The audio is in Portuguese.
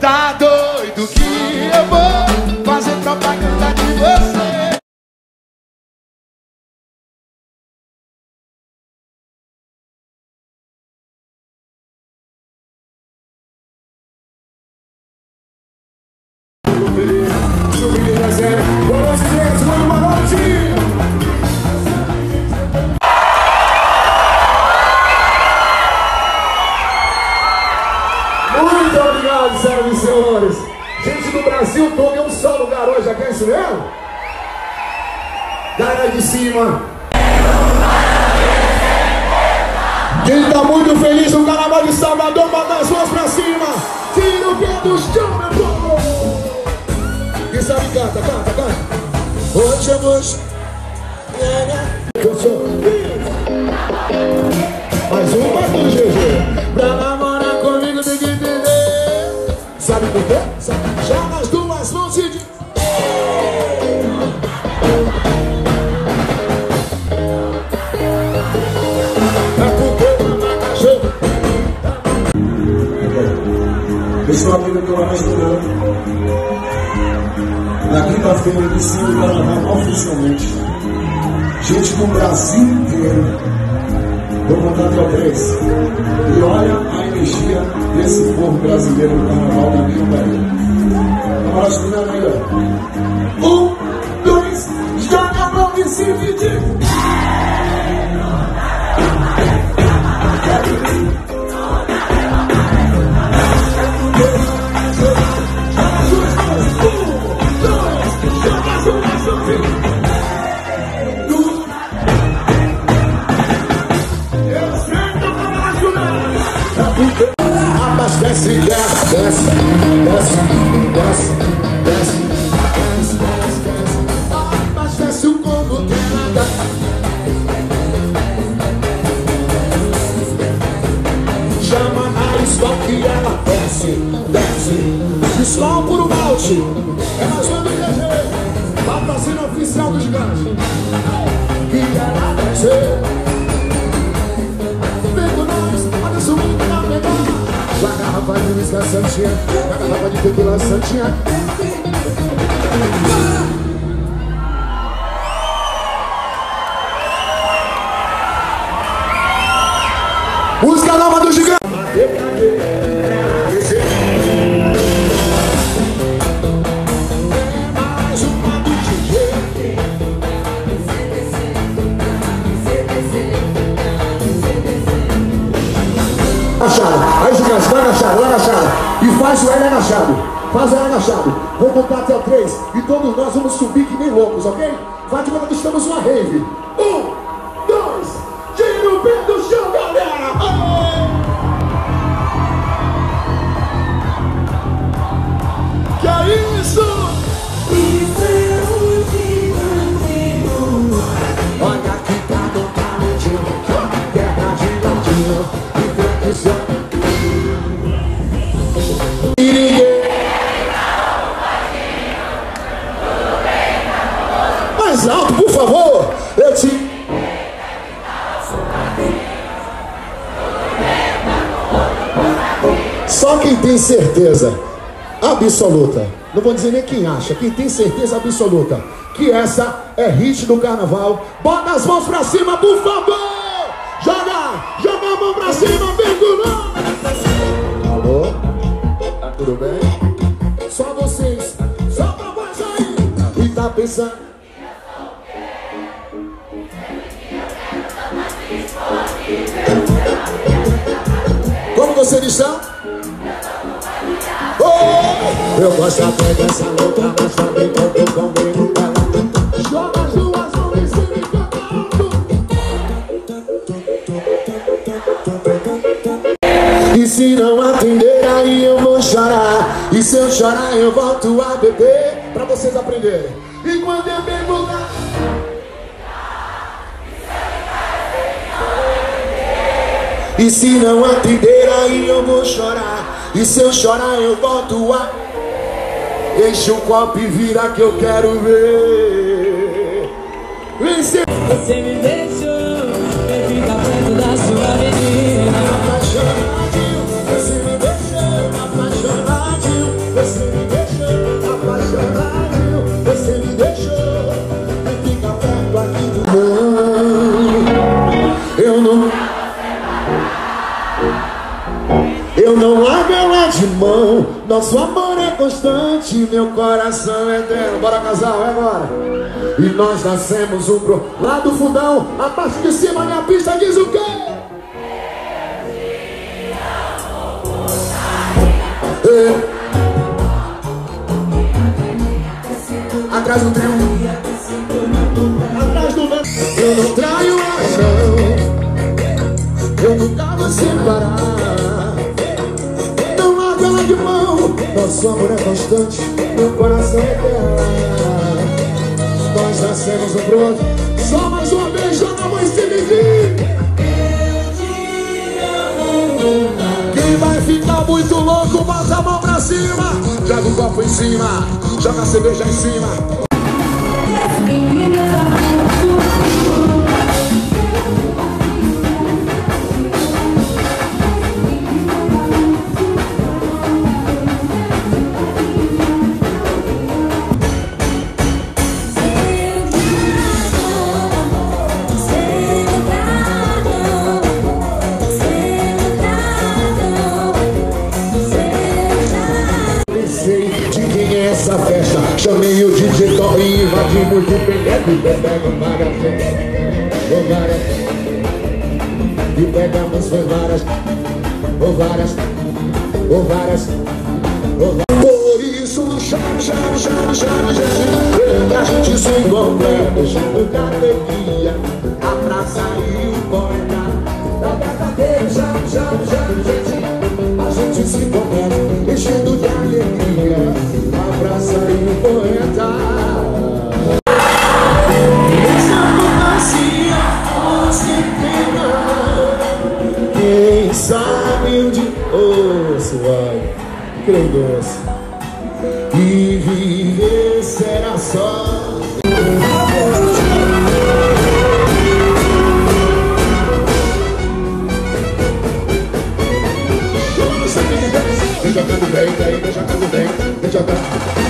Tá doido que eu vou fazer propaganda de você. Muito obrigado, senhoras e senhores. Gente do Brasil todo, em um só lugar hoje, aqui é isso mesmo? Galera de cima. Quem tá muito feliz no Carnaval de Salvador, bota as mãos pra cima. Tira o pé do chão, meu povo. Quem sabe canta, canta, canta. Hoje eu vou... Mais uma do GG. Pra namorar comigo tem que entender. Sabe por quê? Joga as duas mãos e diz... Pessoal, amigo do Arrasturão, na quinta-feira inicia o Carnaval oficialmente. Gente do Brasil inteiro. Vou contar até o 3. E olha a energia desse povo brasileiro no Carnaval da minha Bahia. Agora escutando aí, ó. 1, 2, joga a mão e se dividir. Abastece, desce, desce, desce, desce, desce, desce, desce. Abastece o combo que ela dá. Chama a Skol que ela desce, desce. Skol por um malte. É mais uma do GG. Patrocínio oficial dos gigantes. Que ela desce. A garrafa de whisky Santinha, a garrafa de tequila Santinha. Música nova do gigante. Mais uma do gigante. Agachado, aí gigante, vai agachado, vai agachado. E faz o L agachado, faz o L agachado. Vou contar até o 3 e todos nós vamos subir que nem loucos, ok? Vai de conta que estamos numa rave. 1, 2, tira o pé do chão, galera! Que é isso? Olha que tá tão talentinho, quebra de ladinho. Mais alto, por favor. Eu te... Só quem tem certeza absoluta, não vou dizer nem quem acha, quem tem certeza absoluta que essa é hit do Carnaval, bota as mãos pra cima, por favor. Joga a mão pra cima, vem do nome. Alô? Tudo bem? Só vocês, só pra voz aí. E tá pensando? Como vocês estão? Oh! Eu gosto até dessa louca, mas também tô comigo dela. Joga as duas mãos em cima e canta alto. E se não atender, aí eu vou chorar. E se eu chorar, eu volto a beber. Pra vocês aprenderem. E quando eu perguntar... E se não atender, aí eu vou chorar. E se eu chorar, eu volto a... Enche o copo e vira que eu quero ver. Você me deixou, eu fico perto da sua menina. apaixonadinho, você me deixou apaixonadinho. irmão, nosso amor é constante, meu coração é eterno. Bora casal, é agora. E nós nascemos um pro lá do fundão, a parte de cima da pista diz o quê? Atrás do trem, atrás do vento. Eu não traio mais não, eu nunca vou separar. Não larga ela de mão, nosso amor é constante, meu coração é dela. Nós nascemos um pro outro, só mais uma vez, joga a mão em cima de mim. Quem vai ficar muito louco, bota a mão pra cima, joga o copo em cima, joga a cerveja em cima. Essa festa, chamei o DJ Tom e invadimos de peguete e pegamos várias, e pegamos foi várias, por isso chama, pra gente se encontrar, deixando categoria, a praça e o poeta, da verdadeira chama, a gente se encontra, enchendo de alegria, a praça e o poeta. Essa fantasia fosse pena, quem sabe um dia osso vai, creio doce, e viver será só. Vem jogando bem, vem jogando bem, vem jogando.